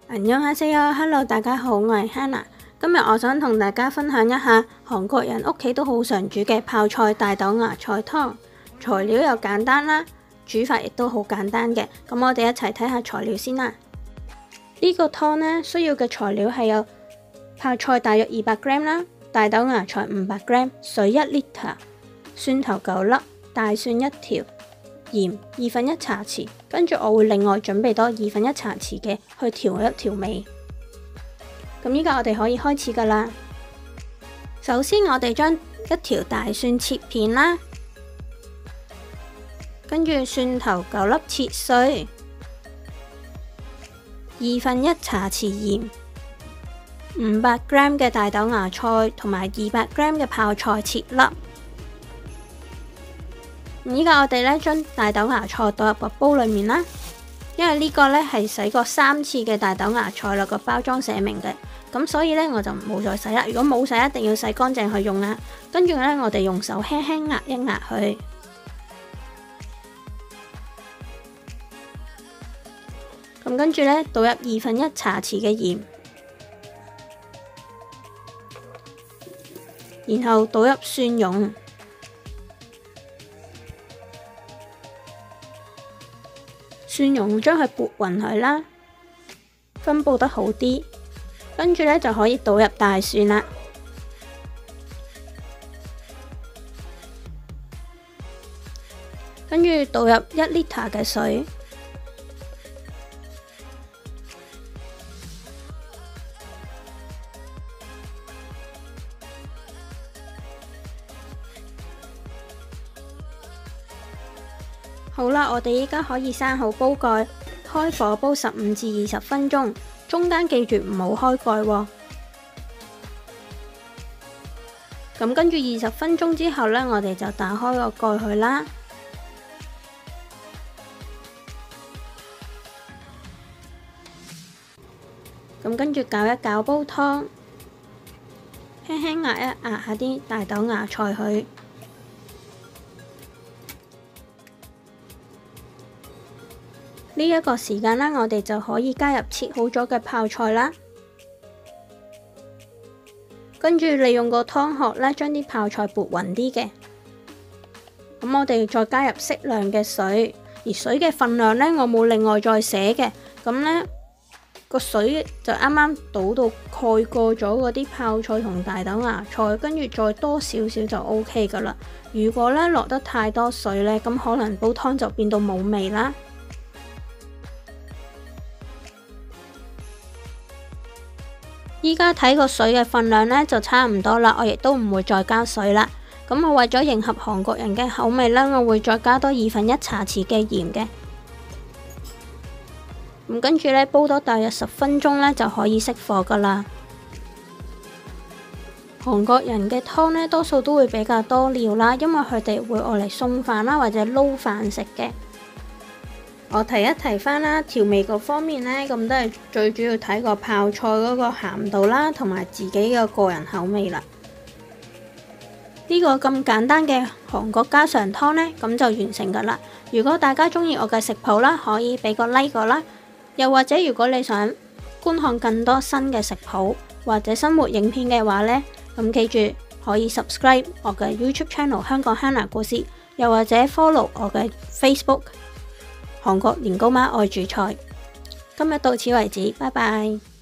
Hello，大家好，我係 Hannah。今日我想同大家分享一下韓國人屋企都好常煮嘅泡菜大豆芽菜湯。材料又簡單啦，煮法亦都好簡單嘅。咁我哋一齊睇下材料先啦。呢個湯呢，需要嘅材料係有泡菜大約200g 啦，大豆芽菜500g，水1 litre，蒜頭9粒，大蒜1條。鹽1/2茶匙，跟住我會另外準備多1/2茶匙嘅去調味。咁依家我哋可以開始噶啦。首先我哋將一條大蒜切片啦，跟住蒜頭9粒切碎，1/2茶匙鹽，500g 嘅大豆芽菜同埋200g 嘅泡菜切粒。依家我哋呢將大豆芽菜倒入個煲裏面啦，因為呢個呢係洗過3次嘅大豆芽菜啦，個包裝寫明嘅，咁所以呢我就冇再洗啦。如果冇洗，一定要洗乾淨去用啦。跟住呢，我哋用手輕輕壓一壓佢，咁跟住呢，倒入1/2茶匙嘅鹽，然後倒入蒜蓉。蒜蓉將佢撥勻佢啦，分佈得好啲，跟住呢就可以倒入大蒜啦，跟住倒入1 litre 嘅水，好啦，我哋依家可以閂好煲蓋，開火煲15至20分鐘，中間記住唔好開蓋喎。咁跟住20分鐘之後呢，我哋就打開個蓋去啦。咁跟住攪一攪煲湯，輕輕壓一壓下啲大豆芽菜去。呢一個時間啦，我哋就可以加入切好咗嘅泡菜啦。跟住利用個湯殼呢，將啲泡菜撥勻啲嘅。咁我哋再加入適量嘅水，而水嘅份量呢，我冇另外再寫嘅。咁呢個水就啱啱倒到蓋過咗嗰啲泡菜同大豆芽菜，跟住再多少少就 OK 噶啦。如果呢落得太多水呢，咁可能煲湯就變到冇味啦。依家睇個水嘅份量呢，就差唔多啦，我亦都唔會再加水啦。咁我為咗迎合韓國人嘅口味呢，我會再加多1/2茶匙嘅鹽嘅。咁跟住呢，煲多大約10分鐘呢，就可以熄火噶啦。韓國人嘅湯呢，多數都會比較多料啦，因為佢哋會愛嚟餸飯啦，或者撈飯食嘅。我提一提翻啦，調味嗰方面呢，咁都係最主要睇個泡菜嗰個鹹度啦，同埋自己嘅個人口味啦。呢個咁簡單嘅韓國家常湯呢，咁就完成噶啦。如果大家中意我嘅食譜啦，可以俾個 like 我啦。又或者如果你想觀看更多新嘅食譜或者生活影片嘅話呢，咁記住可以 subscribe 我嘅 YouTube channel 香港 Hannah 故事，又或者 follow 我嘅 Facebook。韓國年糕媽愛煮菜，今日到此為止，拜拜。